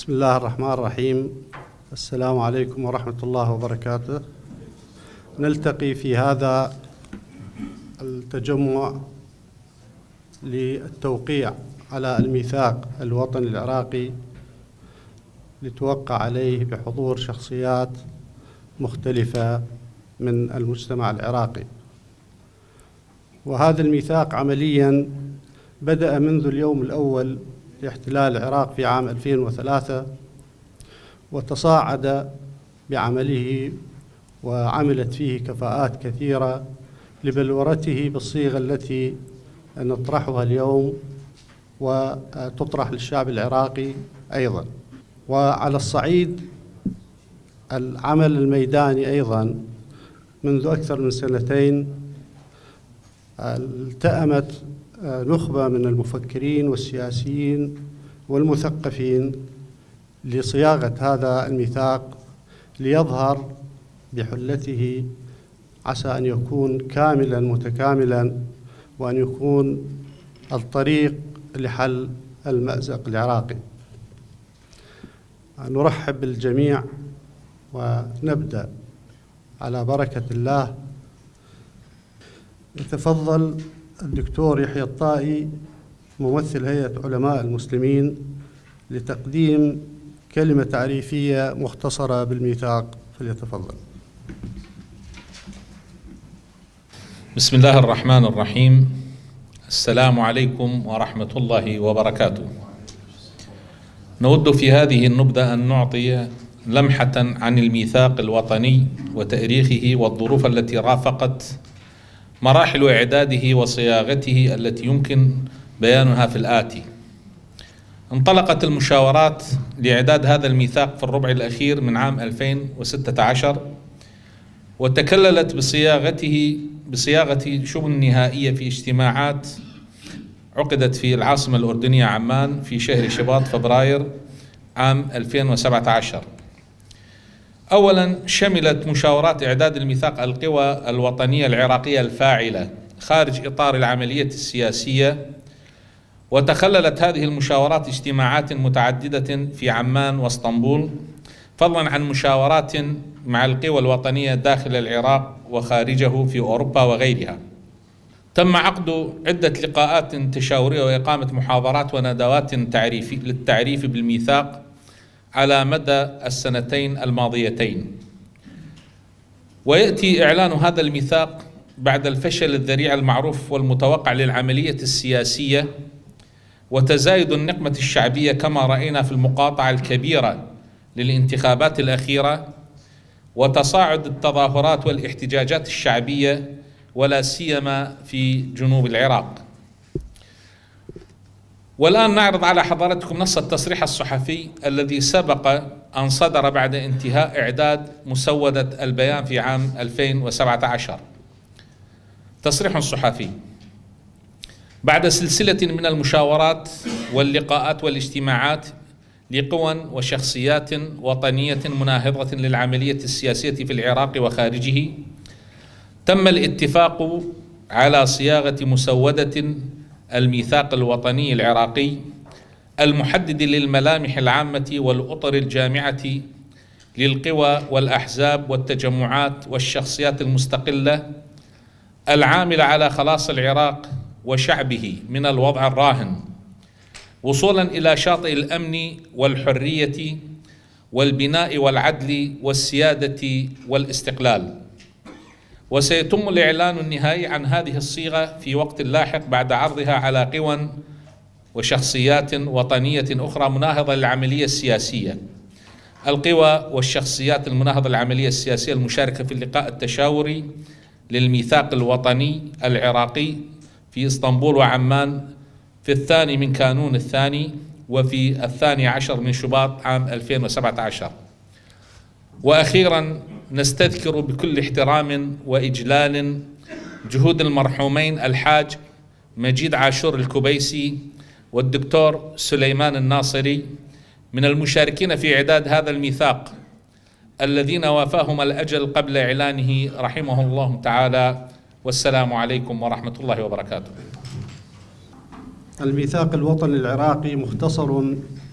بسم الله الرحمن الرحيم. السلام عليكم ورحمة الله وبركاته. نلتقي في هذا التجمع للتوقيع على الميثاق الوطني العراقي لتوقع عليه بحضور شخصيات مختلفة من المجتمع العراقي. وهذا الميثاق عملياً بدأ منذ اليوم الأول لاحتلال العراق في عام 2003، وتصاعد بعمله وعملت فيه كفاءات كثيرة لبلورته بالصيغة التي نطرحها اليوم وتطرح للشعب العراقي أيضا. وعلى الصعيد العمل الميداني أيضا منذ أكثر من سنتين التأمت نخبة من المفكرين والسياسيين والمثقفين لصياغة هذا الميثاق ليظهر بحلته، عسى أن يكون كاملا متكاملا وأن يكون الطريق لحل المأزق العراقي. نرحب بالجميع ونبدأ على بركة الله. يتفضل الدكتور يحيى الطائي ممثل هيئة علماء المسلمين لتقديم كلمة تعريفية مختصرة بالميثاق، فليتفضل. بسم الله الرحمن الرحيم. السلام عليكم ورحمة الله وبركاته. نود في هذه النبذة أن نعطي لمحة عن الميثاق الوطني وتاريخه والظروف التي رافقت مراحل إعداده وصياغته التي يمكن بيانها في الآتي. انطلقت المشاورات لإعداد هذا الميثاق في الربع الأخير من عام 2016، وتكللت بصياغة شبه نهائية في اجتماعات عقدت في العاصمة الأردنية عمان في شهر شباط فبراير عام 2017. أولا، شملت مشاورات إعداد الميثاق القوى الوطنية العراقية الفاعلة خارج إطار العملية السياسية، وتخللت هذه المشاورات اجتماعات متعددة في عمان واسطنبول، فضلا عن مشاورات مع القوى الوطنية داخل العراق وخارجه في أوروبا وغيرها. تم عقد عدة لقاءات تشاورية وإقامة محاضرات وندوات للتعريف بالميثاق على مدى السنتين الماضيتين. ويأتي إعلان هذا الميثاق بعد الفشل الذريع المعروف والمتوقع للعملية السياسية وتزايد النقمة الشعبية كما رأينا في المقاطعة الكبيرة للانتخابات الأخيرة، وتصاعد التظاهرات والاحتجاجات الشعبية ولا سيما في جنوب العراق. والآن نعرض على حضراتكم نص التصريح الصحفي الذي سبق أن صدر بعد انتهاء إعداد مسودة البيان في عام 2017. تصريح صحفي: بعد سلسلة من المشاورات واللقاءات والاجتماعات لقوى وشخصيات وطنية مناهضة للعملية السياسية في العراق وخارجه، تم الاتفاق على صياغة مسودة الميثاق الوطني العراقي المحدد للملامح العامة والأطر الجامعة للقوى والأحزاب والتجمعات والشخصيات المستقلة العاملة على خلاص العراق وشعبه من الوضع الراهن، وصولا إلى شاطئ الأمن والحرية والبناء والعدل والسيادة والاستقلال. وسيتم الإعلان النهائي عن هذه الصيغة في وقت لاحق بعد عرضها على قوى وشخصيات وطنية أخرى مناهضة للعملية السياسية. القوى والشخصيات المناهضة للعملية السياسية المشاركة في اللقاء التشاوري للميثاق الوطني العراقي في اسطنبول وعمان في 2 كانون الثاني وفي 12 من شباط عام 2017. وأخيرا، نستذكر بكل احترام وإجلال جهود المرحومين الحاج مجيد عاشور الكبيسي والدكتور سليمان الناصري من المشاركين في إعداد هذا الميثاق، الذين وافاهم الأجل قبل إعلانه رحمه الله تعالى. والسلام عليكم ورحمة الله وبركاته. الميثاق الوطني العراقي مختصر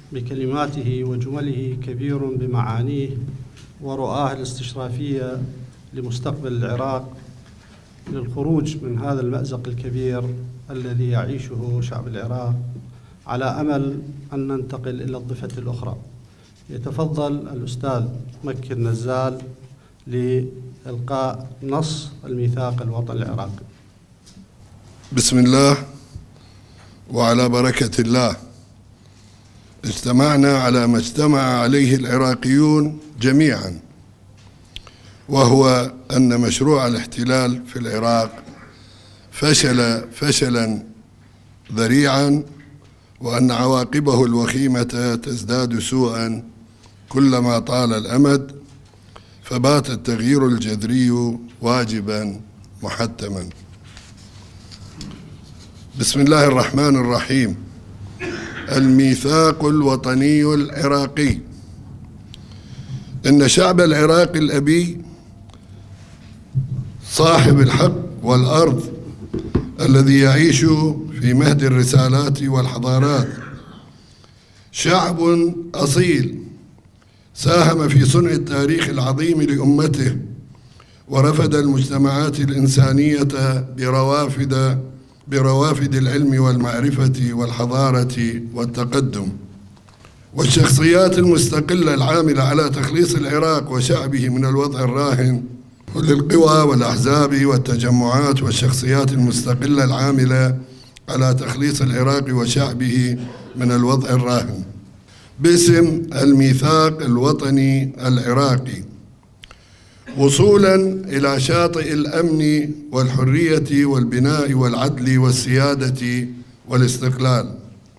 بكلماته وجمله كبير بمعانيه ورؤاه الاستشرافية لمستقبل العراق للخروج من هذا المأزق الكبير الذي يعيشه شعب العراق، على أمل أن ننتقل إلى الضفة الأخرى. يتفضل الأستاذ مكي النزال لإلقاء نص الميثاق الوطني العراقي. بسم الله وعلى بركة الله. اجتمعنا على ما اجتمع عليه العراقيون جميعا، وهو أن مشروع الاحتلال في العراق فشل فشلا ذريعا، وأن عواقبه الوخيمة تزداد سوءا كلما طال الأمد، فبات التغيير الجذري واجبا محتما. بسم الله الرحمن الرحيم. الميثاق الوطني العراقي. إن شعب العراق الأبي صاحب الحق والأرض الذي يعيش في مهد الرسالات والحضارات، شعب أصيل ساهم في صنع التاريخ العظيم لأمته، ورفد المجتمعات الإنسانية بروافد العلم والمعرفة والحضارة والتقدم، والشخصيات المستقلة العاملة على تخليص العراق وشعبه من الوضع الراهن، للقوى والأحزاب والتجمعات والشخصيات المستقلة العاملة على تخليص العراق وشعبه من الوضع الراهن باسم الميثاق الوطني العراقي، وصولا إلى شاطئ الأمن والحرية والبناء والعدل والسيادة والاستقلال.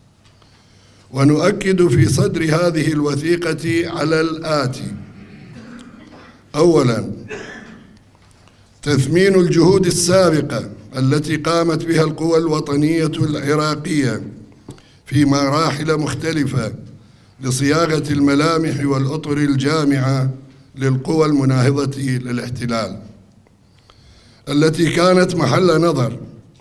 ونؤكد في صدر هذه الوثيقة على الآتي: أولا، تثمين الجهود السابقة التي قامت بها القوى الوطنية العراقية في مراحل مختلفة لصياغة الملامح والأطر الجامعة للقوى المناهضة للاحتلال، التي كانت محل نظر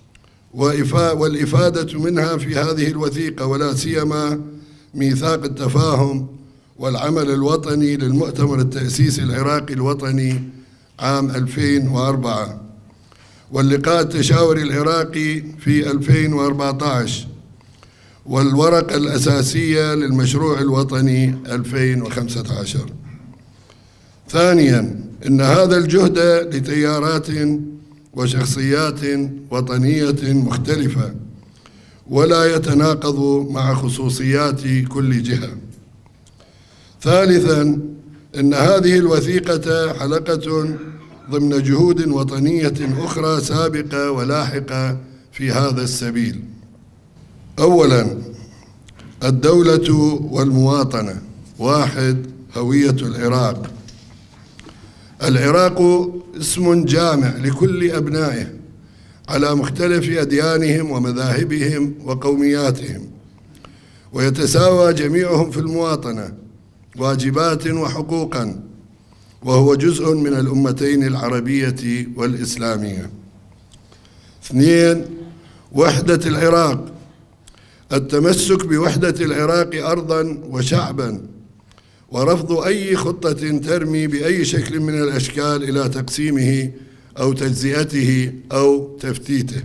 والإفادة منها في هذه الوثيقة، ولا سيما ميثاق التفاهم والعمل الوطني للمؤتمر التأسيسي العراقي الوطني عام 2004، واللقاء التشاوري العراقي في 2014، والورقة الأساسية للمشروع الوطني 2015. ثانياً، إن هذا الجهد لتيارات وشخصيات وطنية مختلفة ولا يتناقض مع خصوصيات كل جهة. ثالثاً، إن هذه الوثيقة حلقة ضمن جهود وطنية أخرى سابقة ولاحقة في هذا السبيل. أولاً، الدولة والمواطنة. 1. هوية العراق. العراق اسم جامع لكل أبنائه على مختلف أديانهم ومذاهبهم وقومياتهم، ويتساوى جميعهم في المواطنة واجبات وحقوقا، وهو جزء من الأمتين العربية والإسلامية. 2. وحدة العراق. التمسك بوحدة العراق أرضا وشعبا، ورفض أي خطة ترمي بأي شكل من الأشكال إلى تقسيمه أو تجزئته أو تفتيته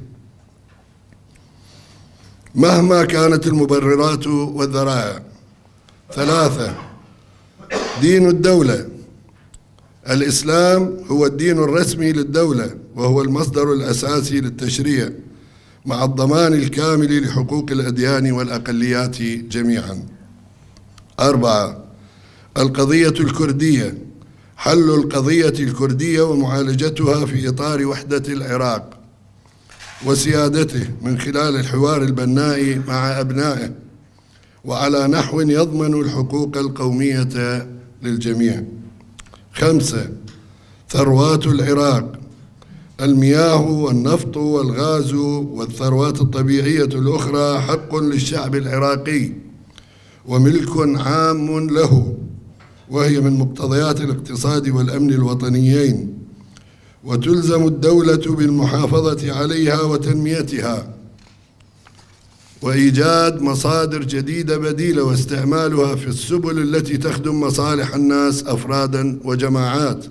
مهما كانت المبررات والذرائع. 3. دين الدولة. الإسلام هو الدين الرسمي للدولة، وهو المصدر الأساسي للتشريع، مع الضمان الكامل لحقوق الأديان والأقليات جميعا. 4. القضية الكردية. حل القضية الكردية ومعالجتها في إطار وحدة العراق وسيادته من خلال الحوار البناء مع أبنائه، وعلى نحو يضمن الحقوق القومية للجميع. 5. ثروات العراق. المياه والنفط والغاز والثروات الطبيعية الأخرى حق للشعب العراقي وملك عام له، وهي من مقتضيات الاقتصاد والأمن الوطنيين، وتلزم الدولة بالمحافظة عليها وتنميتها وإيجاد مصادر جديدة بديلة واستعمالها في السبل التي تخدم مصالح الناس أفرادا وجماعات،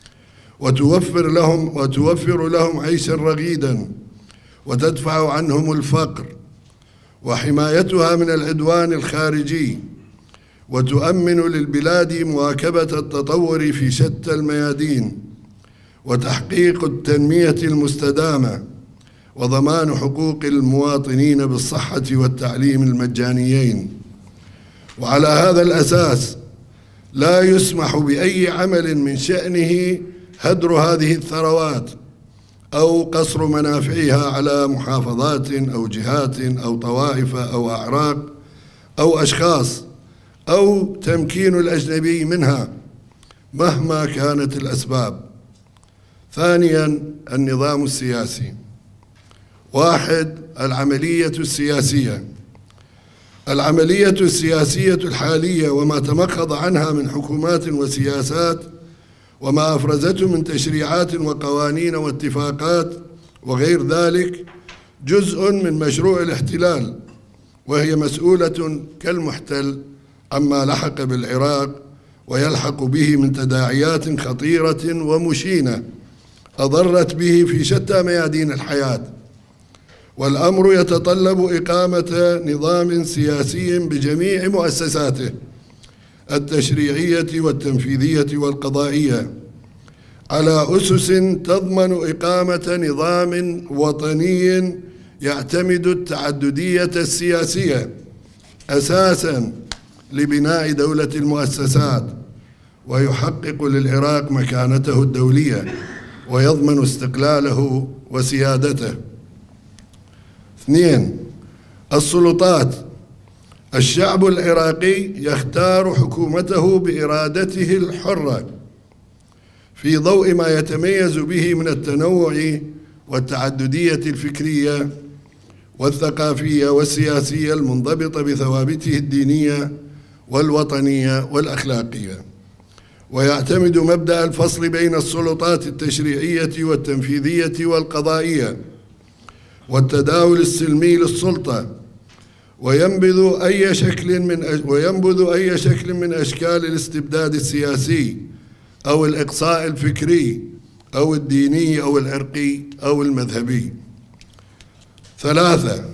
وتوفر لهم عيشا رغيدا، وتدفع عنهم الفقر، وحمايتها من العدوان الخارجي، وتؤمن للبلاد مواكبة التطور في شتى الميادين، وتحقيق التنمية المستدامة، وضمان حقوق المواطنين بالصحة والتعليم المجانيين. وعلى هذا الأساس لا يسمح بأي عمل من شأنه هدر هذه الثروات أو قصر منافعها على محافظات أو جهات أو طوائف أو أعراق أو أشخاص، أو تمكين الأجنبي منها مهما كانت الأسباب. ثانياً، النظام السياسي. 1. العملية السياسية. العملية السياسية الحالية وما تمخض عنها من حكومات وسياسات، وما أفرزته من تشريعات وقوانين واتفاقات وغير ذلك، جزء من مشروع الاحتلال، وهي مسؤولة كالمحتل عما لحق بالعراق ويلحق به من تداعيات خطيرة ومشينة أضرت به في شتى ميادين الحياة. والأمر يتطلب إقامة نظام سياسي بجميع مؤسساته التشريعية والتنفيذية والقضائية على أسس تضمن إقامة نظام وطني يعتمد التعددية السياسية أساساً لبناء دولة المؤسسات، ويحقق للعراق مكانته الدولية ويضمن استقلاله وسيادته. 2. السلطات. الشعب العراقي يختار حكومته بإرادته الحرة في ضوء ما يتميز به من التنوع والتعددية الفكرية والثقافية والسياسية المنضبطة بثوابته الدينية والوطنية والأخلاقية، ويعتمد مبدأ الفصل بين السلطات التشريعية والتنفيذية والقضائية والتداول السلمي للسلطة، وينبذ أي شكل من أشكال الاستبداد السياسي أو الإقصاء الفكري أو الديني أو العرقي أو المذهبي. 3.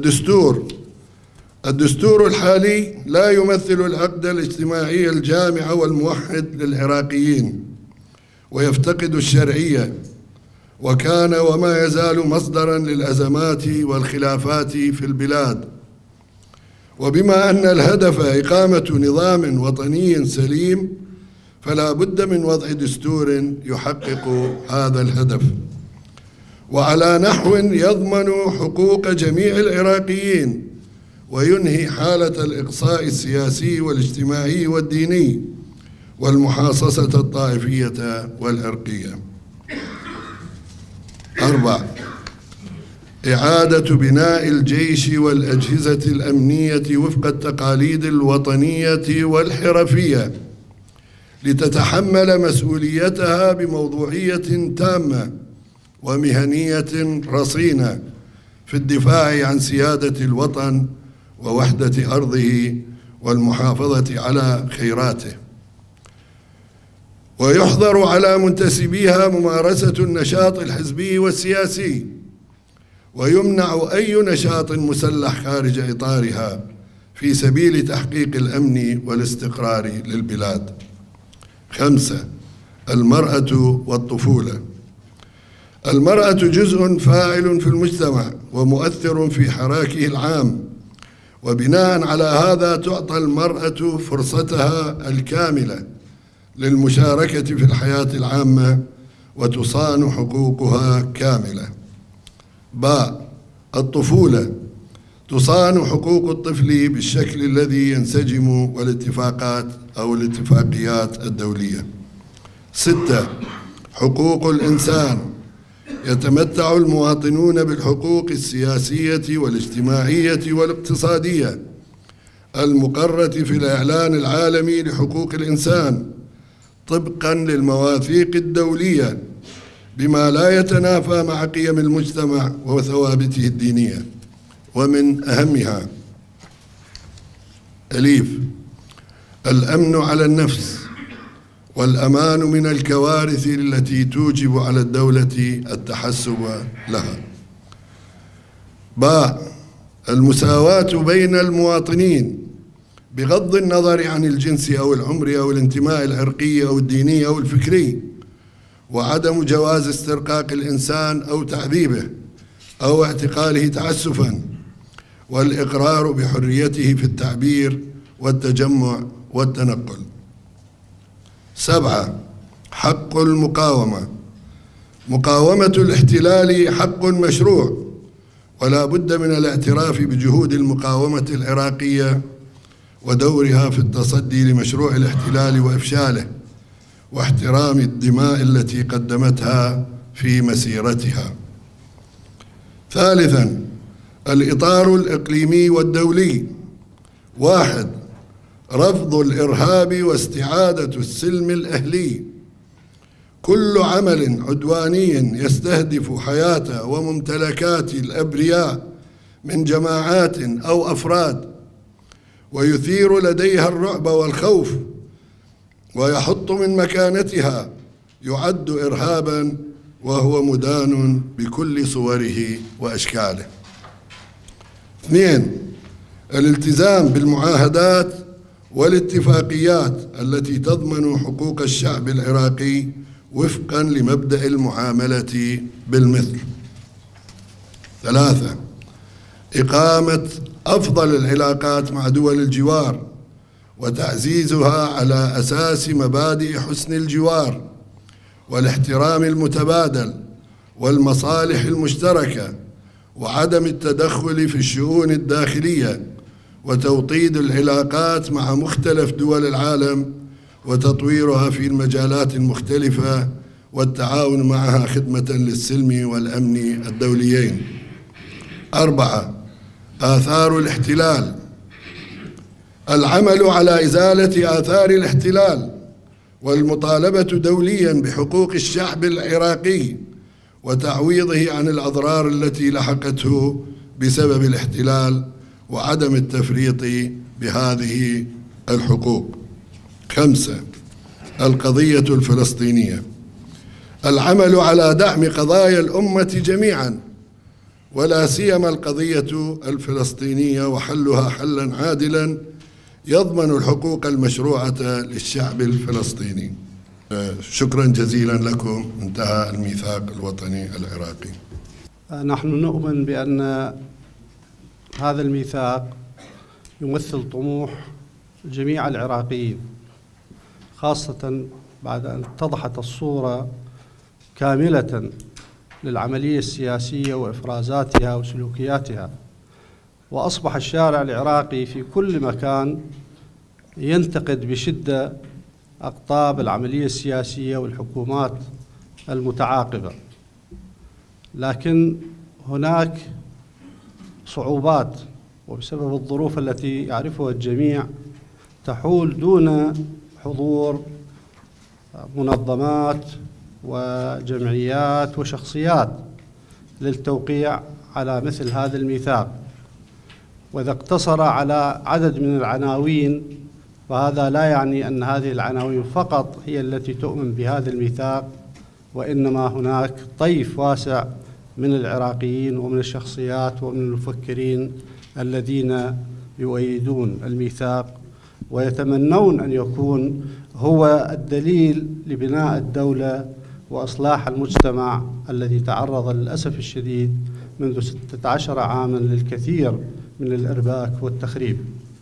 الدستور الحالي لا يمثل العقد الاجتماعي الجامع والموحد للعراقيين، ويفتقد الشرعية، وكان وما يزال مصدراً للأزمات والخلافات في البلاد. وبما أن الهدف إقامة نظام وطني سليم، فلا بد من وضع دستور يحقق هذا الهدف، وعلى نحو يضمن حقوق جميع العراقيين وينهي حالة الإقصاء السياسي والاجتماعي والديني والمحاصصة الطائفية والعرقية. 4. إعادة بناء الجيش والأجهزة الأمنية وفق التقاليد الوطنية والحرفية لتتحمل مسؤوليتها بموضوعية تامة ومهنية رصينة في الدفاع عن سيادة الوطن ووحدة أرضه والمحافظة على خيراته. ويحظر على منتسبيها ممارسة النشاط الحزبي والسياسي، ويمنع أي نشاط مسلح خارج إطارها في سبيل تحقيق الأمن والاستقرار للبلاد. 5. المرأة والطفولة. المرأة جزء فاعل في المجتمع ومؤثر في حراكه العام، وبناء على هذا تعطى المرأة فرصتها الكاملة للمشاركة في الحياة العامة وتصان حقوقها كاملة. باء. الطفولة. تصان حقوق الطفل بالشكل الذي ينسجم والاتفاقات أو الاتفاقيات الدولية. 6. حقوق الإنسان. يتمتع المواطنون بالحقوق السياسية والاجتماعية والاقتصادية المقررة في الإعلان العالمي لحقوق الإنسان طبقاً للمواثيق الدولية، بما لا يتنافى مع قيم المجتمع وثوابته الدينية. ومن أهمها: أليف: الأمن على النفس والأمان من الكوارث التي توجب على الدولة التحسب لها. باء: المساواة بين المواطنين بغض النظر عن الجنس أو العمر أو الانتماء العرقي أو الديني أو الفكري، وعدم جواز استرقاق الإنسان أو تعذيبه أو اعتقاله تعسفاً، والإقرار بحريته في التعبير والتجمع والتنقل. 7: حق المقاومة. مقاومة الاحتلال حق مشروع، ولا بد من الاعتراف بجهود المقاومة العراقية ودورها في التصدي لمشروع الاحتلال وإفشاله، واحترام الدماء التي قدمتها في مسيرتها. 3: الإطار الإقليمي والدولي. 1: رفض الإرهاب واستعادة السلم الأهلي. كل عمل عدواني يستهدف حياة وممتلكات الأبرياء من جماعات أو أفراد ويثير لديها الرعب والخوف ويحط من مكانتها يعد إرهاباً، وهو مدان بكل صوره وأشكاله. 2: الالتزام بالمعاهدات والاتفاقيات التي تضمن حقوق الشعب العراقي وفقاً لمبدأ المعاملة بالمثل. 3: إقامة أفضل العلاقات مع دول الجوار وتعزيزها على أساس مبادئ حسن الجوار والاحترام المتبادل والمصالح المشتركة، وعدم التدخل في الشؤون الداخلية، وتوطيد العلاقات مع مختلف دول العالم وتطويرها في المجالات المختلفة والتعاون معها خدمة للسلم والأمن الدوليين. 4: آثار الاحتلال. العمل على إزالة آثار الاحتلال والمطالبة دولياً بحقوق الشعب العراقي وتعويضه عن الأضرار التي لحقته بسبب الاحتلال وعدم التفريط بهذه الحقوق. 5: القضية الفلسطينية. العمل على دعم قضايا الأمة جميعاً ولا سيما القضية الفلسطينية وحلها حلاً عادلاً يضمن الحقوق المشروعة للشعب الفلسطيني. شكراً جزيلاً لكم. انتهى الميثاق الوطني العراقي. نحن نؤمن بأن هذا الميثاق يمثل طموح جميع العراقيين، خاصة بعد أن اتضحت الصورة كاملة للعملية السياسية وإفرازاتها وسلوكياتها، وأصبح الشارع العراقي في كل مكان ينتقد بشدة أقطاب العملية السياسية والحكومات المتعاقبة، لكن هناك صعوبات وبسبب الظروف التي يعرفها الجميع تحول دون حضور منظمات وجمعيات وشخصيات للتوقيع على مثل هذا الميثاق. وإذا اقتصر على عدد من العناوين فهذا لا يعني أن هذه العناوين فقط هي التي تؤمن بهذا الميثاق، وإنما هناك طيف واسع من العراقيين ومن الشخصيات ومن المفكرين الذين يؤيدون الميثاق ويتمنون أن يكون هو الدليل لبناء الدولة وإصلاح المجتمع الذي تعرض للأسف الشديد منذ 16 عاماً للكثير من الإرباك والتخريب.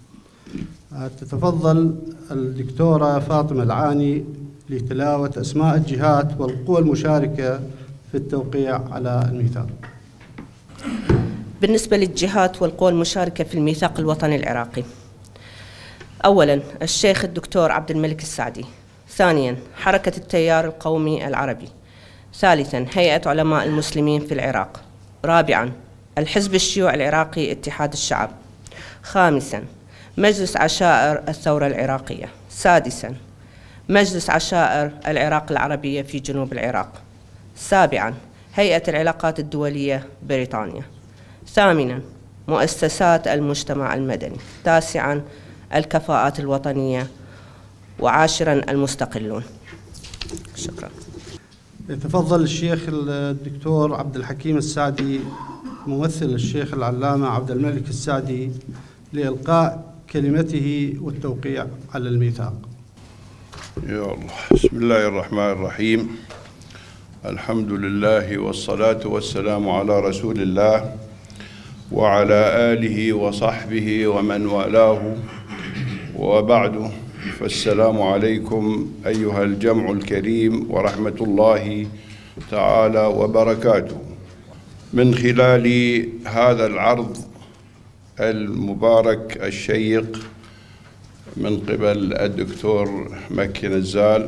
تتفضل الدكتورة فاطمة العاني لتلاوة أسماء الجهات والقوى المشاركة في التوقيع على الميثاق. بالنسبة للجهات والقوى المشاركة في الميثاق الوطني العراقي: أولاً الشيخ الدكتور عبد الملك السعدي. ثانياً حركة التيار القومي العربي. ثالثاً هيئة علماء المسلمين في العراق. رابعاً الحزب الشيوعي العراقي اتحاد الشعب. خامساً مجلس عشائر الثورة العراقية. سادساً مجلس عشائر العراق العربية في جنوب العراق. سابعاً هيئة العلاقات الدولية بريطانيا. ثامناً مؤسسات المجتمع المدني. 9 الكفاءات الوطنية. و10 المستقلون. شكرا. يتفضل الشيخ الدكتور عبد الحكيم السعدي ممثل الشيخ العلامة عبد الملك السعدي لإلقاء كلمته والتوقيع على الميثاق. يا الله. بسم الله الرحمن الرحيم. الحمد لله والصلاة والسلام على رسول الله وعلى آله وصحبه ومن والاه، وبعد، فالسلام عليكم أيها الجمع الكريم ورحمة الله تعالى وبركاته. من خلال هذا العرض المبارك الشيق من قبل الدكتور مكي نزال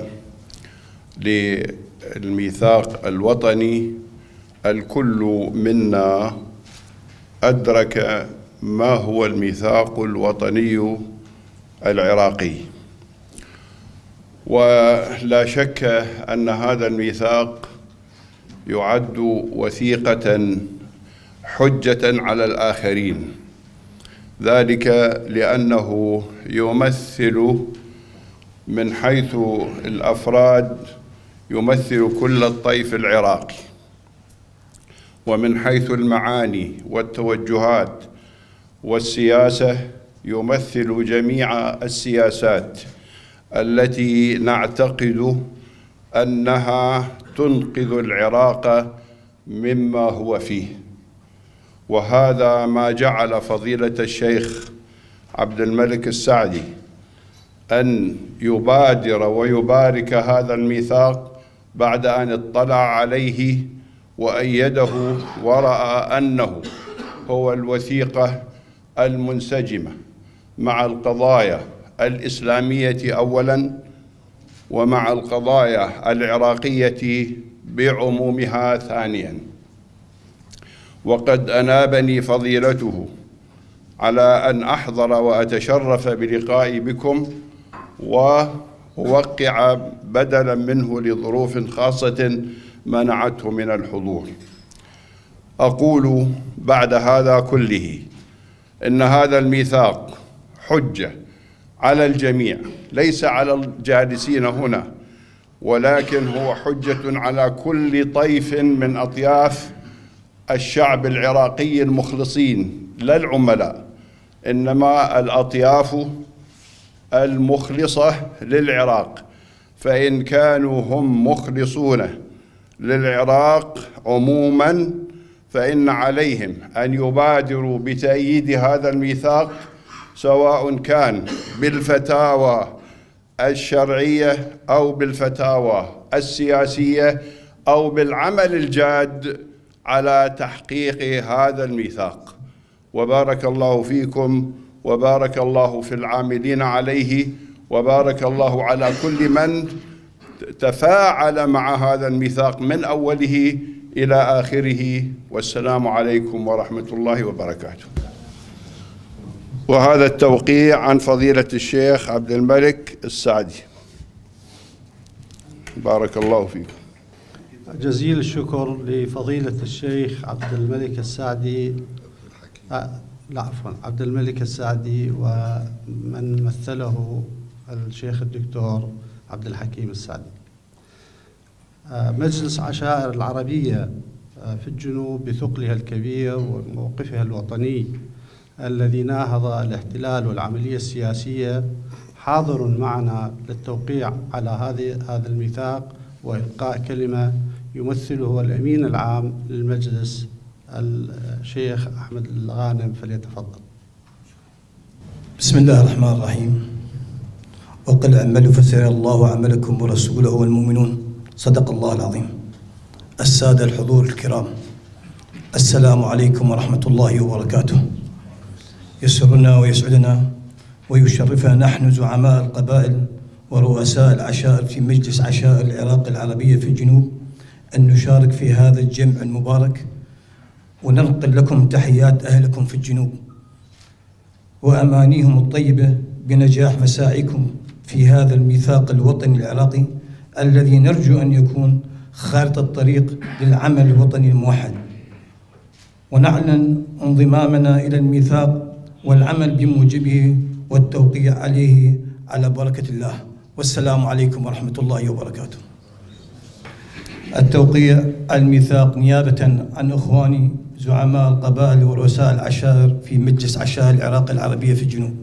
للميثاق الوطني، الكل منا أدرك ما هو الميثاق الوطني العراقي، ولا شك أن هذا الميثاق يعد وثيقة حجة على الآخرين، ذلك لأنه يمثل من حيث الأفراد يمثل كل الطيف العراقي، ومن حيث المعاني والتوجهات والسياسة يمثل جميع السياسات التي نعتقد أنها تنقذ العراق مما هو فيه. وهذا ما جعل فضيلة الشيخ عبد الملك السعدي أن يبادر ويبارك هذا الميثاق بعد أن اطلع عليه وأيده ورأى أنه هو الوثيقة المنسجمة مع القضايا الإسلامية أولاً، ومع القضايا العراقية بعمومها ثانياً. وقد أنابني فضيلته على أن أحضر وأتشرف بلقائي بكم وأوقع بدلاً منه لظروف خاصة منعته من الحضور. أقول بعد هذا كله إن هذا الميثاق حجة على الجميع، ليس على الجالسين هنا، ولكن هو حجة على كل طيف من أطياف الشعب العراقي المخلصين، لا العملاء، إنما الأطياف المخلصة للعراق. فإن كانوا هم مخلصون للعراق عموما فإن عليهم أن يبادروا بتأييد هذا الميثاق، سواء كان بالفتاوى الشرعية أو بالفتاوى السياسية أو بالعمل الجاد على تحقيق هذا الميثاق. وبارك الله فيكم، وبارك الله في العاملين عليه، وبارك الله على كل من تفاعل مع هذا الميثاق من أوله إلى آخره. والسلام عليكم ورحمة الله وبركاته. وهذا التوقيع عن فضيلة الشيخ عبد الملك السعدي. بارك الله فيكم. جزيل الشكر لفضيلة الشيخ عبد الملك السعدي، عبد الملك السعدي، ومن مثله الشيخ الدكتور عبد الحكيم السعدي. مجلس عشائر العربية في الجنوب بثقلها الكبير وموقفها الوطني الذي ناهض الاحتلال والعملية السياسية حاضر معنا للتوقيع على هذا الميثاق وإلقاء كلمة يمثله الأمين العام للمجلس الشيخ أحمد الغانم، فليتفضل. بسم الله الرحمن الرحيم. وقل اعملوا فسيرى الله عملكم ورسوله والمؤمنون. صدق الله العظيم. السادة الحضور الكرام، السلام عليكم ورحمة الله وبركاته. يسرنا ويسعدنا ويشرفنا نحن زعماء القبائل ورؤساء العشائر في مجلس عشائر العراق العربية في الجنوب أن نشارك في هذا الجمع المبارك، وننقل لكم تحيات أهلكم في الجنوب وأمانيهم الطيبة بنجاح مساعيكم في هذا الميثاق الوطني العراقي الذي نرجو أن يكون خارطة الطريق للعمل الوطني الموحد. ونعلن انضمامنا إلى الميثاق والعمل بموجبه والتوقيع عليه على بركة الله. والسلام عليكم ورحمة الله وبركاته. التوقيع الميثاق نيابة عن إخواني زعماء القبائل ورؤساء العشائر في مجلس عشائر العراق العربية في الجنوب.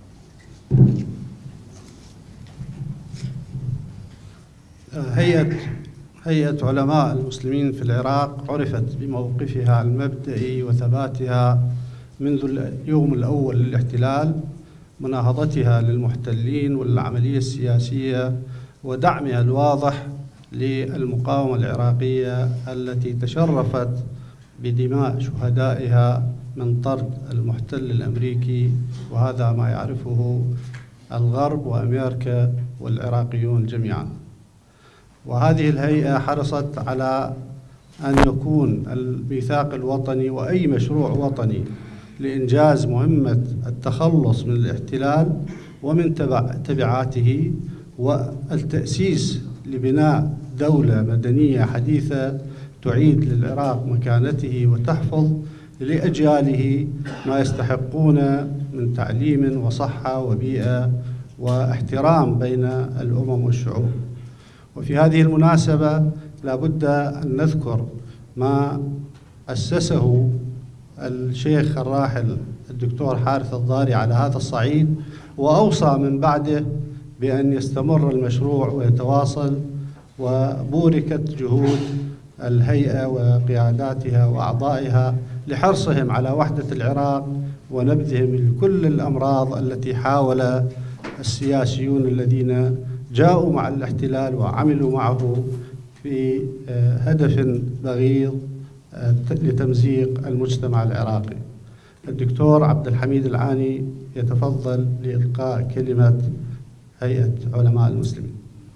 هيئة علماء المسلمين في العراق عرفت بموقفها المبدئي وثباتها منذ اليوم الأول للاحتلال، مناهضتها للمحتلين والعملية السياسية ودعمها الواضح للمقاومة العراقية التي تشرفت بدماء شهدائها من طرد المحتل الأمريكي، وهذا ما يعرفه الغرب وأمريكا والعراقيون جميعا. وهذه الهيئة حرصت على أن يكون الميثاق الوطني وأي مشروع وطني لإنجاز مهمة التخلص من الاحتلال ومن تبعاته والتأسيس لبناء دولة مدنية حديثة تعيد للعراق مكانته وتحفظ لأجياله ما يستحقون من تعليم وصحة وبيئة واحترام بين الأمم والشعوب. وفي هذه المناسبة لا بد أن نذكر ما أسسه الشيخ الراحل الدكتور حارث الضاري على هذا الصعيد، وأوصى من بعده بأن يستمر المشروع ويتواصل، وبوركت جهود الهيئة وقياداتها وأعضائها لحرصهم على وحدة العراق ونبذهم لكل الأمراض التي حاول السياسيون الذين جاءوا مع الاحتلال وعملوا معه في هدف بغيض لتمزيق المجتمع العراقي. الدكتور عبد الحميد العاني يتفضل لإلقاء كلمة هيئة علماء المسلمين.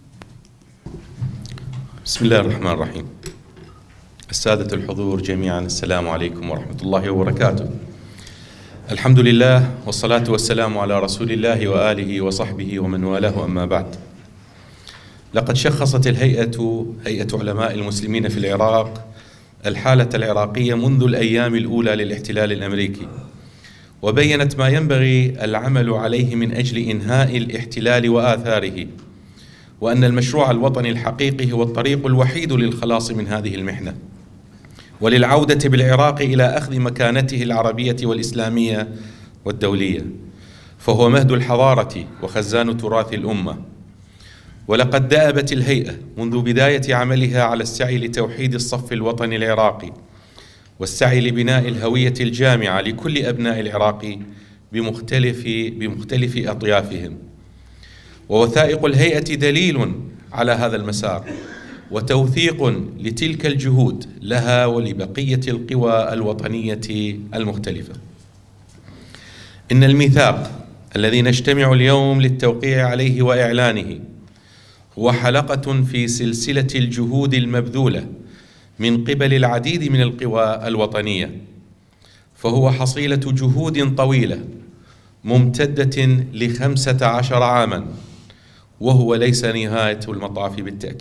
بسم الله الرحمن الرحيم. السادة الحضور جميعا، السلام عليكم ورحمة الله وبركاته. الحمد لله والصلاة والسلام على رسول الله وآله وصحبه ومن والاه، أما بعد. لقد شخصت هيئة علماء المسلمين في العراق الحالة العراقية منذ الأيام الأولى للاحتلال الأمريكي، وبينت ما ينبغي العمل عليه من أجل إنهاء الاحتلال وآثاره، وأن المشروع الوطني الحقيقي هو الطريق الوحيد للخلاص من هذه المحنة وللعودة بالعراق إلى أخذ مكانته العربية والإسلامية والدولية، فهو مهد الحضارة وخزان تراث الأمة. ولقد دأبت الهيئة منذ بداية عملها على السعي لتوحيد الصف الوطني العراقي والسعي لبناء الهوية الجامعة لكل أبناء العراق بمختلف أطيافهم. ووثائق الهيئة دليل على هذا المسار وتوثيق لتلك الجهود لها ولبقية القوى الوطنية المختلفة. إن الميثاق الذي نجتمع اليوم للتوقيع عليه وإعلانه هو حلقة في سلسلة الجهود المبذولة من قبل العديد من القوى الوطنية، فهو حصيلة جهود طويلة ممتدة ل15 عاما، وهو ليس نهاية المطاف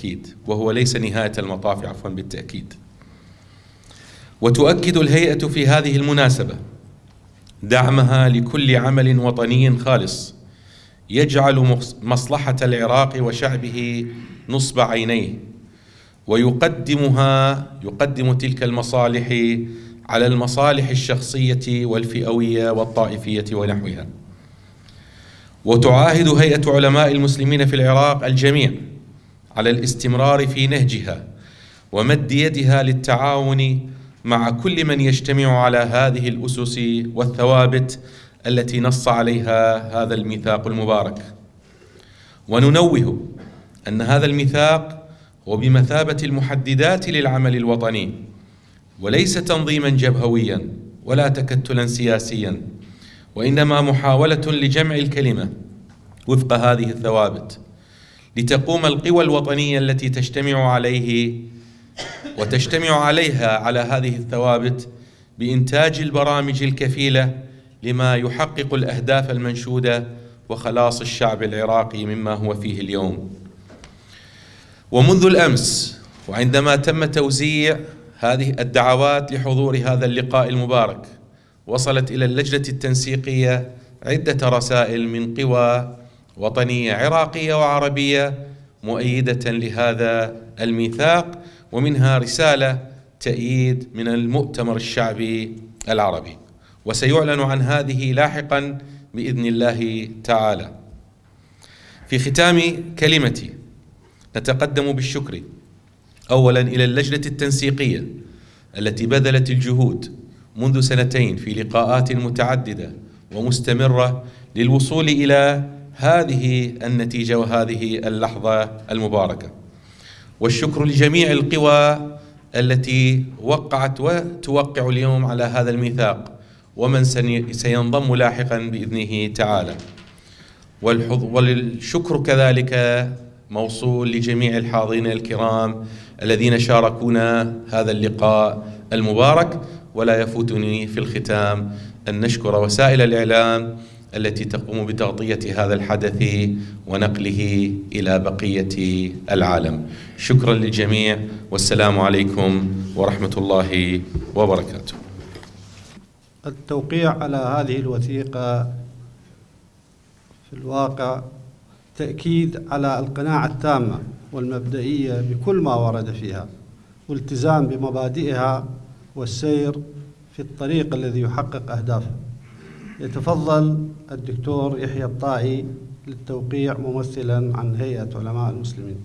بالتأكيد. وتؤكد الهيئة في هذه المناسبة دعمها لكل عمل وطني خالص يجعل مصلحة العراق وشعبه نصب عينيه، ويقدم تلك المصالح على المصالح الشخصية والفئوية والطائفية ونحوها. وتعاهد هيئة علماء المسلمين في العراق الجميع على الاستمرار في نهجها ومد يدها للتعاون مع كل من يجتمع على هذه الأسس والثوابت التي نص عليها هذا الميثاق المبارك. وننوه أن هذا الميثاق هو بمثابة المحددات للعمل الوطني، وليس تنظيما جبهويا ولا تكتلا سياسيا، وإنما محاولة لجمع الكلمة وفق هذه الثوابت لتقوم القوى الوطنية التي تجتمع عليها على هذه الثوابت بإنتاج البرامج الكفيلة لما يحقق الأهداف المنشودة وخلاص الشعب العراقي مما هو فيه اليوم. ومنذ الأمس وعندما تم توزيع هذه الدعوات لحضور هذا اللقاء المبارك وصلت إلى اللجنة التنسيقية عدة رسائل من قوى وطنية عراقية وعربية مؤيدة لهذا الميثاق، ومنها رسالة تأييد من المؤتمر الشعبي العربي، وسيعلن عن هذه لاحقا بإذن الله تعالى. في ختام كلمتي نتقدم بالشكر أولا إلى اللجنة التنسيقية التي بذلت الجهود منذ سنتين في لقاءات متعددة ومستمرة للوصول إلى هذه النتيجة وهذه اللحظة المباركة، والشكر لجميع القوى التي وقعت وتوقع اليوم على هذا الميثاق ومن سينضم لاحقا بإذنه تعالى، والشكر كذلك موصول لجميع الحاضرين الكرام الذين شاركونا هذا اللقاء المبارك. ولا يفوتني في الختام أن نشكر وسائل الإعلام التي تقوم بتغطية هذا الحدث ونقله إلى بقية العالم. شكرا للجميع، والسلام عليكم ورحمة الله وبركاته. التوقيع على هذه الوثيقة في الواقع تأكيد على القناعة التامة والمبدئية بكل ما ورد فيها، والالتزام بمبادئها والسير في الطريق الذي يحقق أهدافها. يتفضل الدكتور يحيى الطائي للتوقيع ممثلا عن هيئة علماء المسلمين.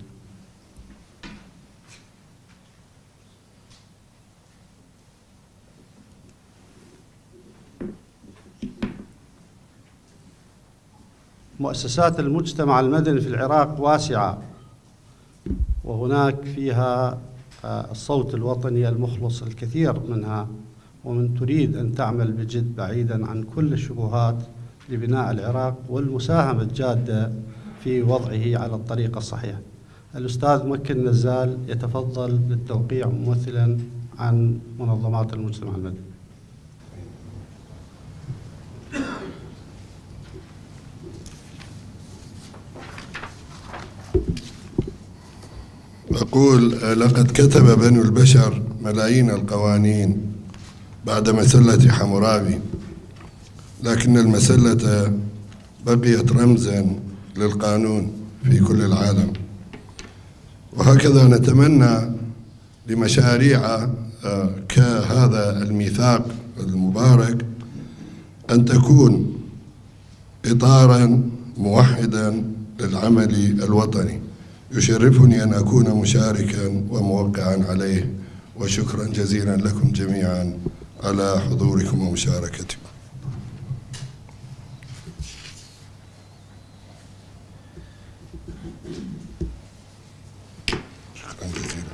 مؤسسات المجتمع المدني في العراق واسعة، وهناك فيها الصوت الوطني المخلص الكثير منها، ومن تريد أن تعمل بجد بعيدا عن كل الشبهات لبناء العراق والمساهمة الجادة في وضعه على الطريقة الصحيحة. الأستاذ مكي النزال يتفضل للتوقيع ممثلا عن منظمات المجتمع المدني. أقول لقد كتب بنو البشر ملايين القوانين بعد مسلة حمورابي، لكن المسلة بقيت رمزا للقانون في كل العالم. وهكذا نتمنى لمشاريع كهذا الميثاق المبارك أن تكون إطارا موحدا للعمل الوطني. يشرفني أن أكون مشاركا وموقعا عليه، وشكرا جزيلا لكم جميعا على حضوركم ومشاركتكم. شكرا جزيلا.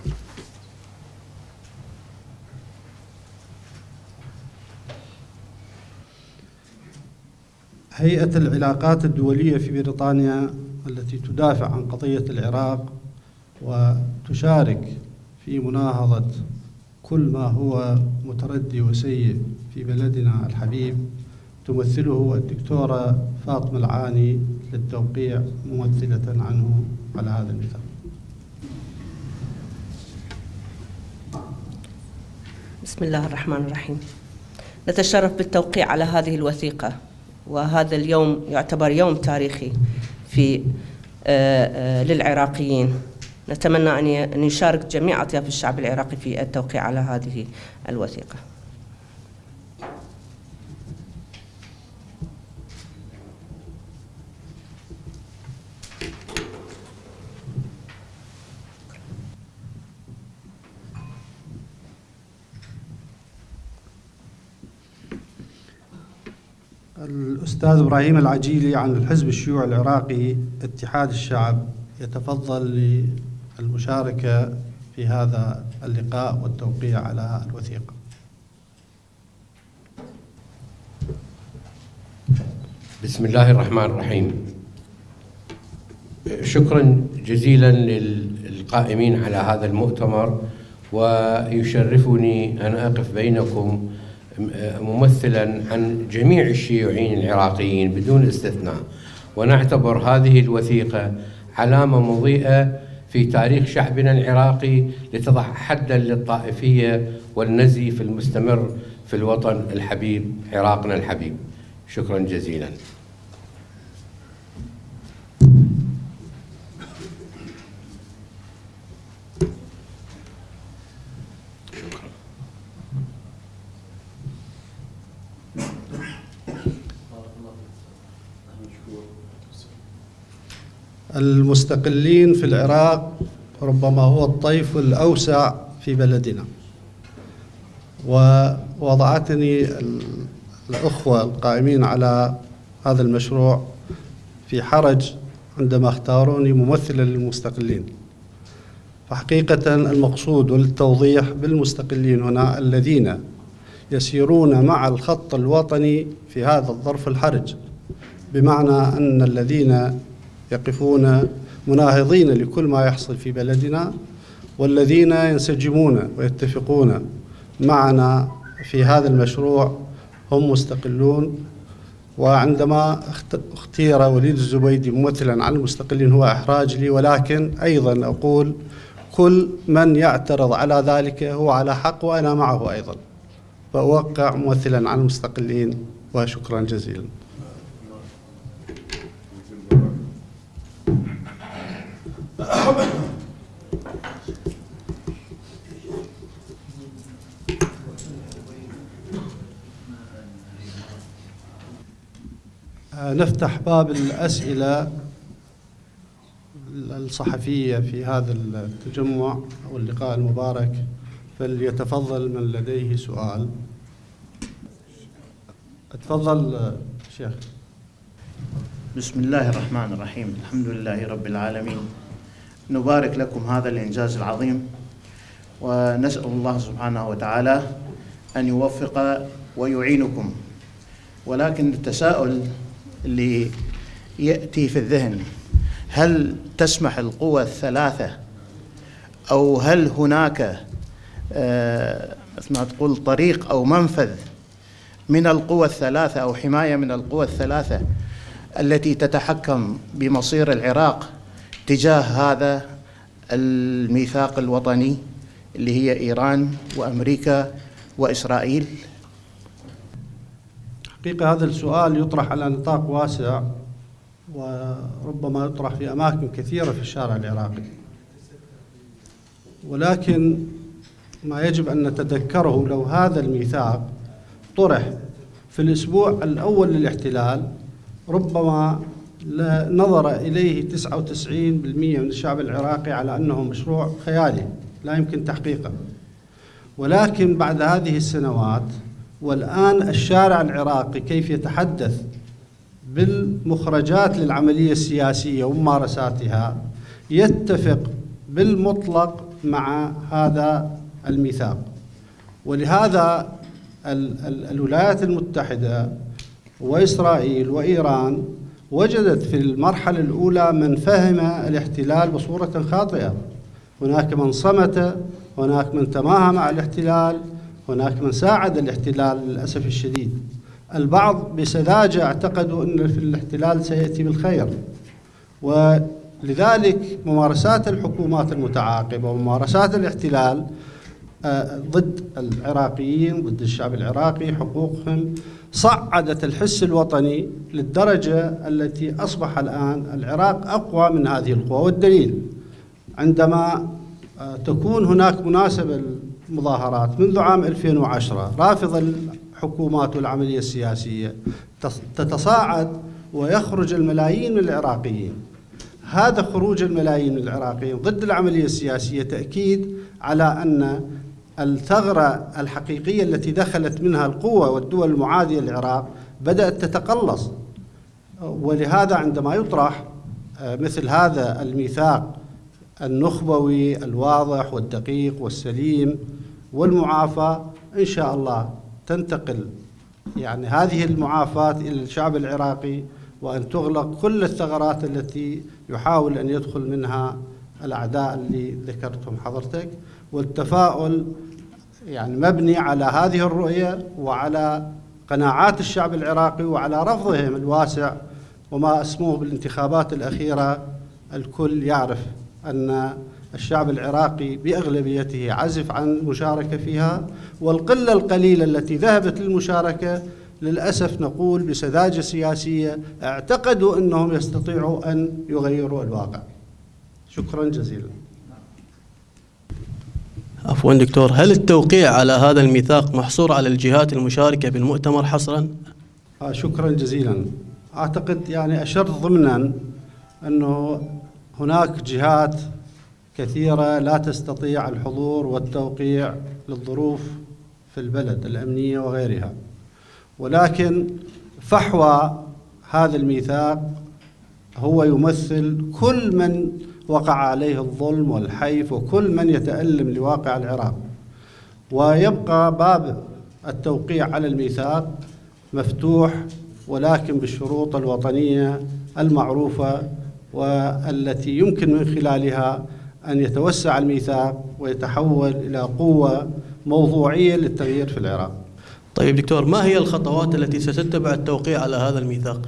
هيئة العلاقات الدولية في بريطانيا التي تدافع عن قضية العراق وتشارك في مناهضة كل ما هو متردي وسيء في بلدنا الحبيب، تمثله الدكتورة فاطمة العاني للتوقيع ممثلة عنه على هذا الميثاق. بسم الله الرحمن الرحيم. نتشرف بالتوقيع على هذه الوثيقة، وهذا اليوم يعتبر يوم تاريخي للعراقيين. نتمنى أن يشارك جميع أطياف الشعب العراقي في التوقيع على هذه الوثيقة. الأستاذ إبراهيم العجيلي عن الحزب الشيوعي العراقي اتحاد الشعب يتفضل للمشاركة في هذا اللقاء والتوقيع على الوثيقة. بسم الله الرحمن الرحيم. شكرا جزيلا للقائمين على هذا المؤتمر، ويشرفني أن أقف بينكم ممثلا عن جميع الشيوعيين العراقيين بدون استثناء، ونعتبر هذه الوثيقة علامة مضيئة في تاريخ شعبنا العراقي لتضع حدا للطائفية والنزيف المستمر في الوطن الحبيب عراقنا الحبيب. شكرا جزيلا. المستقلين في العراق ربما هو الطيف الأوسع في بلدنا، ووضعتني الأخوة القائمين على هذا المشروع في حرج عندما اختاروني ممثلا للمستقلين. فحقيقة المقصود وللتوضيح بالمستقلين هنا الذين يسيرون مع الخط الوطني في هذا الظرف الحرج، بمعنى أن الذين يقفون مناهضين لكل ما يحصل في بلدنا، والذين ينسجمون ويتفقون معنا في هذا المشروع هم مستقلون. وعندما اختير وليد الزبيدي ممثلا عن المستقلين هو إحراج لي، ولكن أيضا أقول كل من يعترض على ذلك هو على حق وأنا معه أيضا، فأوقع ممثلا عن المستقلين. وشكرا جزيلا. نفتح باب الأسئلة الصحفية في هذا التجمع أو اللقاء المبارك، فليتفضل من لديه سؤال. اتفضل شيخ. بسم الله الرحمن الرحيم. الحمد لله رب العالمين. نبارك لكم هذا الإنجاز العظيم، ونسأل الله سبحانه وتعالى أن يوفق ويعينكم. ولكن التساؤل اللي يأتي في الذهن، هل تسمح القوى الثلاثة أو هل هناك مثل ما تقول طريق أو منفذ من القوى الثلاثة أو حماية من القوى الثلاثة التي تتحكم بمصير العراق تجاه هذا الميثاق الوطني اللي هي إيران وأمريكا وإسرائيل؟ حقيقة هذا السؤال يطرح على نطاق واسع، وربما يطرح في أماكن كثيرة في الشارع العراقي، ولكن ما يجب أن نتذكره لو هذا الميثاق طرح في الأسبوع الأول للاحتلال ربما نظر إليه 99% من الشعب العراقي على أنه مشروع خيالي لا يمكن تحقيقه. ولكن بعد هذه السنوات والآن الشارع العراقي كيف يتحدث بالمخرجات للعملية السياسية وممارساتها يتفق بالمطلق مع هذا الميثاق. ولهذا الولايات المتحدة وإسرائيل وإيران وجدت في المرحلة الأولى من فهم الاحتلال بصورة خاطئة. هناك من صمت، هناك من تماهى مع الاحتلال، هناك من ساعد الاحتلال للأسف الشديد. البعض بسذاجة اعتقدوا أن في الاحتلال سيأتي بالخير، ولذلك ممارسات الحكومات المتعاقبة وممارسات الاحتلال ضد العراقيين، ضد الشعب العراقي، حقوقهم، صعدت الحس الوطني للدرجة التي أصبح الآن العراق أقوى من هذه القوى. والدليل عندما تكون هناك مناسبة المظاهرات منذ عام 2010 رافض الحكومات والعملية السياسية تتصاعد ويخرج الملايين من العراقيين. هذا خروج الملايين من العراقيين ضد العملية السياسية تأكيد على أن الثغرة الحقيقية التي دخلت منها القوى والدول المعادية للعراق بدأت تتقلص. ولهذا عندما يطرح مثل هذا الميثاق النخبوي الواضح والدقيق والسليم والمعافى، إن شاء الله تنتقل يعني هذه المعافاة إلى الشعب العراقي، وأن تغلق كل الثغرات التي يحاول أن يدخل منها الأعداء اللي ذكرتهم حضرتك. والتفاؤل يعني مبني على هذه الرؤية وعلى قناعات الشعب العراقي وعلى رفضهم الواسع. وما اسموه بالانتخابات الأخيرة الكل يعرف أن الشعب العراقي بأغلبيته عزف عن المشاركة فيها، والقلة القليلة التي ذهبت للمشاركة للأسف نقول بسذاجة سياسية اعتقدوا أنهم يستطيعوا أن يغيروا الواقع. شكرا جزيلا. عفوا دكتور، هل التوقيع على هذا الميثاق محصور على الجهات المشاركة بالمؤتمر حصرا؟ شكرا جزيلا. أعتقد يعني أشرت ضمنا أنه هناك جهات كثيرة لا تستطيع الحضور والتوقيع للظروف في البلد الأمنية وغيرها، ولكن فحوى هذا الميثاق هو يمثل كل من وقع عليه الظلم والحيف وكل من يتألم لواقع العراق، ويبقى باب التوقيع على الميثاق مفتوح ولكن بالشروط الوطنية المعروفة والتي يمكن من خلالها أن يتوسع الميثاق ويتحول إلى قوة موضوعية للتغيير في العراق. طيب دكتور، ما هي الخطوات التي ستتبع التوقيع على هذا الميثاق؟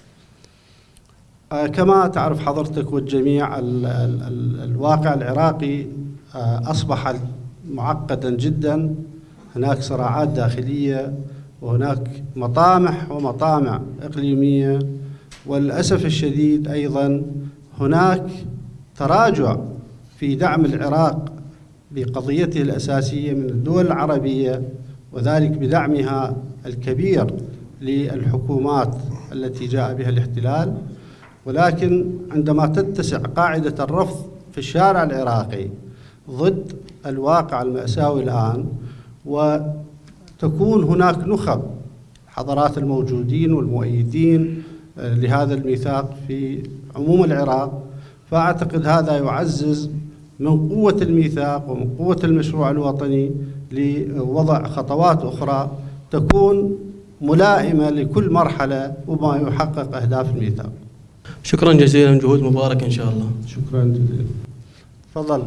كما تعرف حضرتك والجميع الواقع العراقي أصبح معقدا جدا، هناك صراعات داخلية وهناك مطامح ومطامع إقليمية، وللأسف الشديد أيضا هناك تراجع في دعم العراق بقضيته الأساسية من الدول العربية، وذلك بدعمها الكبير للحكومات التي جاء بها الاحتلال. ولكن عندما تتسع قاعدة الرفض في الشارع العراقي ضد الواقع المأساوي الآن، وتكون هناك نخب حضرات الموجودين والمؤيدين لهذا الميثاق في عموم العراق، فأعتقد هذا يعزز من قوة الميثاق ومن قوة المشروع الوطني لوضع خطوات أخرى تكون ملائمة لكل مرحلة وما يحقق أهداف الميثاق. شكرا جزيلا، جهود مباركة إن شاء الله. شكرا جزيلا. تفضل.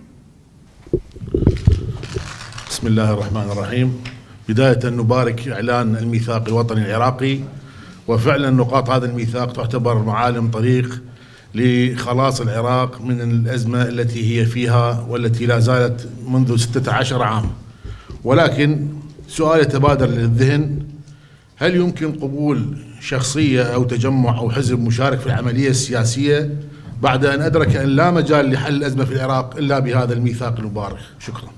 بسم الله الرحمن الرحيم. بداية نبارك إعلان الميثاق الوطني العراقي، وفعلا نقاط هذا الميثاق تعتبر معالم طريق لخلاص العراق من الأزمة التي هي فيها والتي لا زالت منذ 16 عام. ولكن سؤال يتبادر للذهن: هل يمكن قبول شخصية أو تجمع أو حزب مشارك في العملية السياسية بعد أن أدرك أن لا مجال لحل الأزمة في العراق إلا بهذا الميثاق المبارك؟ شكرا.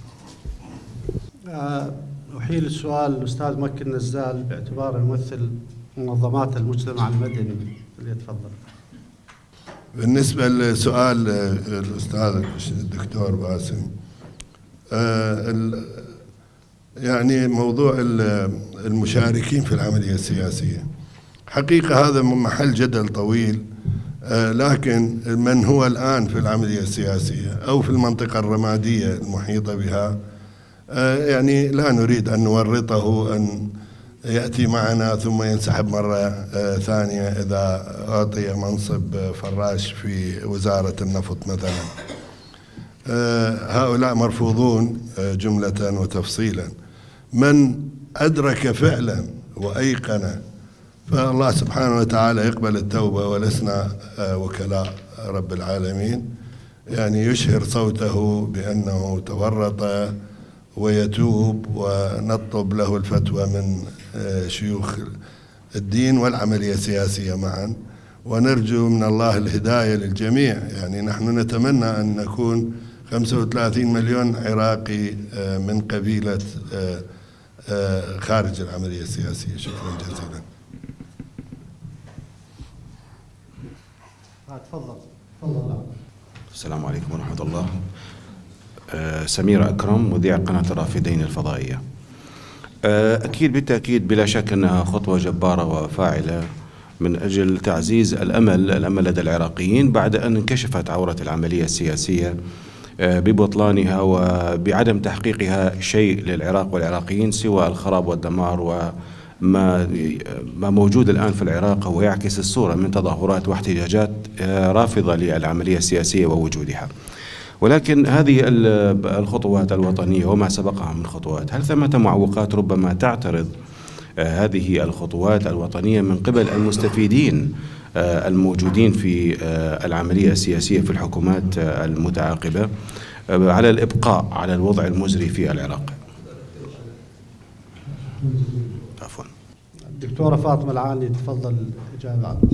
أحيل السؤال الأستاذ مكي النزال باعتباره يمثل منظمات المجتمع المدني، فليتفضل. بالنسبة لسؤال الأستاذ الدكتور باسم، يعني موضوع المشاركين في العملية السياسية حقيقة هذا محل جدل طويل، لكن من هو الآن في العملية السياسية أو في المنطقة الرمادية المحيطة بها يعني لا نريد أن نورطه أن يأتي معنا ثم ينسحب مرة ثانية إذا أعطي منصب فراش في وزارة النفط مثلا. هؤلاء مرفوضون جملة وتفصيلا. من أدرك فعلا وأيقن فالله سبحانه وتعالى يقبل التوبة، ولسنا وكلاء رب العالمين، يعني يشهر صوته بأنه تورط ويتوب، ونطلب له الفتوى من شيوخ الدين والعملية السياسية معا، ونرجو من الله الهداية للجميع. يعني نحن نتمنى أن نكون 35 مليون عراقي من قبيلة خارج العملية السياسية. شكرا جزيلا. تفضل. السلام عليكم ورحمة الله. سمير أكرم، مذيع قناة الرافدين الفضائية. أكيد بالتأكيد بلا شك أنها خطوة جبارة وفاعلة من أجل تعزيز الأمل لدى العراقيين بعد أن انكشفت عورة العملية السياسية ببطلانها وبعدم تحقيقها شيء للعراق والعراقيين سوى الخراب والدمار. وما موجود الآن في العراق هو يعكس الصورة من تظاهرات واحتجاجات رافضة للعملية السياسية ووجودها. ولكن هذه الخطوات الوطنية وما سبقها من خطوات، هل ثمة معوقات ربما تعترض هذه الخطوات الوطنية من قبل المستفيدين الموجودين في العملية السياسية في الحكومات المتعاقبة على الإبقاء على الوضع المزري في العراق. عفوا. الدكتورة فاطمة العاني تفضل الإجابة عنه.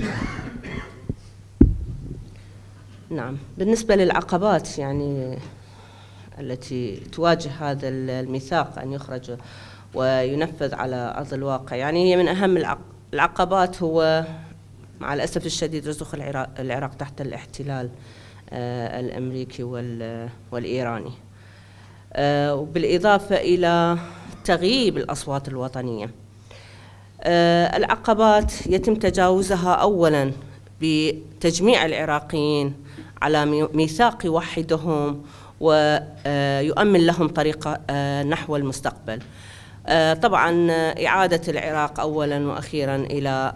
نعم، بالنسبة للعقبات يعني التي تواجه هذا الميثاق أن يخرج وينفذ على أرض الواقع، يعني هي من أهم العقبات هو مع الأسف الشديد رسوخ العراق تحت الاحتلال الأمريكي والإيراني، وبالإضافة إلى تغييب الأصوات الوطنية. العقبات يتم تجاوزها أولاً بتجميع العراقيين على ميثاق يوحدهم ويؤمن لهم طريقة نحو المستقبل. طبعاً إعادة العراق أولاً وأخيراً إلى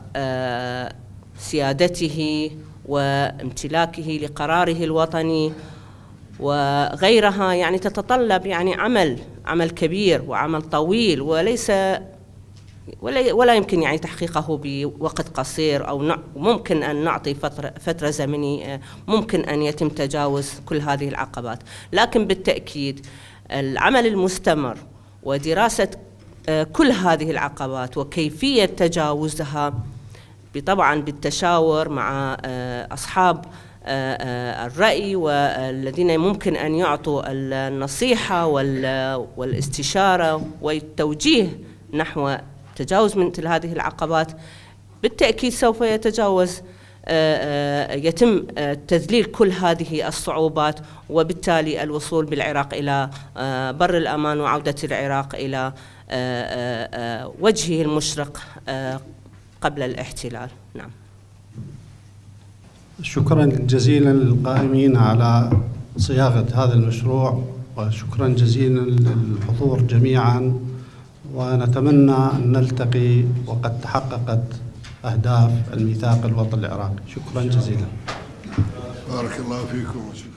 سيادته وامتلاكه لقراره الوطني وغيرها، يعني تتطلب يعني عمل كبير وعمل طويل، ولا يمكن يعني تحقيقه بوقت قصير، أو ممكن أن نعطي فترة زمنية ممكن أن يتم تجاوز كل هذه العقبات. لكن بالتأكيد العمل المستمر ودراسة كل هذه العقبات وكيفية تجاوزها طبعا بالتشاور مع أصحاب الرأي والذين ممكن أن يعطوا النصيحة والاستشارة والتوجيه نحو تجاوز مثل هذه العقبات، بالتأكيد سوف يتم تذليل كل هذه الصعوبات، وبالتالي الوصول بالعراق إلى بر الأمان وعودة العراق إلى وجهه المشرق قبل الاحتلال. نعم. شكرا جزيلا للقائمين على صياغة هذا المشروع، وشكرا جزيلا للحضور جميعا، ونتمنى أن نلتقي وقد تحققت أهداف الميثاق الوطني العراقي. شكرا جزيلا. بارك الله فيكم.